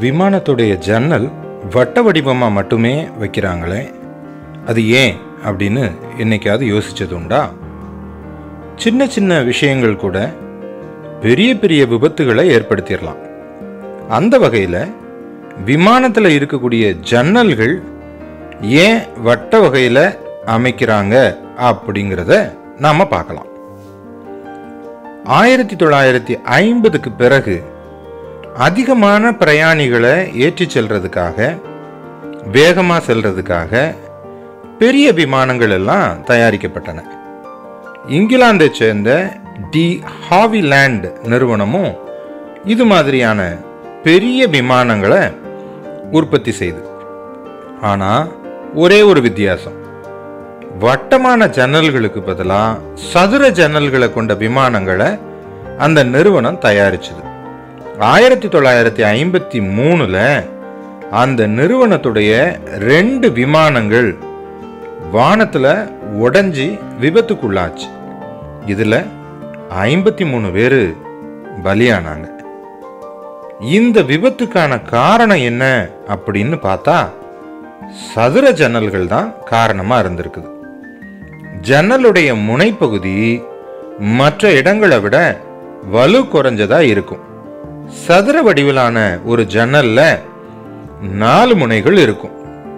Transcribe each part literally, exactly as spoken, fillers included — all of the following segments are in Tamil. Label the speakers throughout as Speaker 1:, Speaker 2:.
Speaker 1: விமானத்துடைய ஜன்னல் வட்ட வடிவமாக மட்டுமே வைக்கிறாங்களே, அது ஏன் அப்படின்னு என்னைக்காவது யோசிச்சது உண்டா? சின்ன சின்ன விஷயங்கள் கூட பெரிய பெரிய விபத்துகளை ஏற்படுத்திடலாம். அந்த வகையில் விமானத்தில் இருக்கக்கூடிய ஜன்னல்கள் ஏன் வட்ட வகையில் அமைக்கிறாங்க அப்படிங்கிறத நாம் பார்க்கலாம். ஆயிரத்தி தொள்ளாயிரத்தி ஐம்பதுக்கு பிறகு அதிகமான பிரயாணிகளை ஏற்றி செல்றதுக்காக, வேகமாக செல்றதுக்காக பெரிய விமானங்கள் எல்லாம் தயாரிக்கப்பட்டன. இங்கிலாந்தை சேர்ந்த டி ஹாவிலேண்ட் நிறுவனமும் இது மாதிரியான பெரிய விமானங்களை உற்பத்தி செய்து. ஆனால் ஒரே ஒரு வித்தியாசம், வட்டமான ஜன்னல்களுக்கு பதிலாக சதுர ஜன்னல்களை கொண்ட விமானங்களை அந்த நிறுவனம் தயாரிச்சது. ஆயிரத்தி தொள்ளாயிரத்தி ஐம்பத்தி மூணுல அந்த நிறுவனத்துடைய ரெண்டு விமானங்கள் வானத்துல உடைஞ்சி விபத்துக்குள்ளாச்சு. இதுல ஐம்பத்தி மூணு பேரு பலியானாங்க. இந்த விபத்துக்கான காரணம் என்ன அப்படின்னு பார்த்தா சதுர ஜன்னல்கள் தான் காரணமா இருந்திருக்குது. ஜன்னலுடைய முனைப்பகுதி மற்ற இடங்களை விட வலு குறைஞ்சதா இருக்கும். சதுர வடிவிலான ஒரு ஜன்னல்ல நாலு முனைகள் இருக்கும்.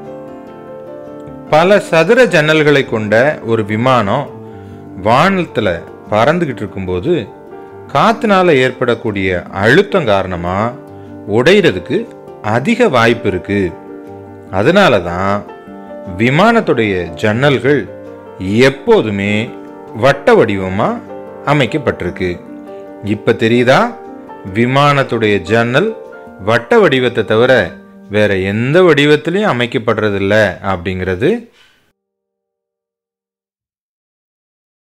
Speaker 1: பல சதுர ஜன்னல்களை கொண்ட ஒரு விமானம் வானத்துல பறந்துகிட்டு இருக்கும்போது காத்துனால ஏற்படக்கூடிய அழுத்தம் காரணமா உடையிறதுக்கு அதிக வாய்ப்பு இருக்கு. அதனாலதான் விமானத்துடைய ஜன்னல்கள் எப்போதுமே வட்ட வடிவமா அமைக்கப்பட்டிருக்கு. இப்ப தெரியுதா, விமானத்துடைய ஜன்னல் வட்ட வடிவத்தை தவிர வேற எந்த வடிவத்திலையும் அமைக்கப்படுறதில்லை அப்படிங்கிறது.